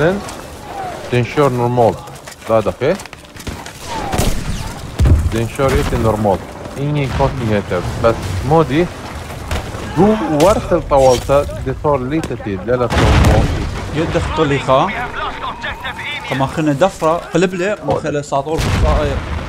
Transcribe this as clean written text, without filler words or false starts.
مثلا تنشور نورمال لا اوكي تنشور يتي نورمال إني كوتني هتب بس مودي دو ورث الطوالتا ديتور لي تتيد لا تنورمال يدخ طليخة كما خلنا دفرة قلب لي وخلى ساطور بالطائر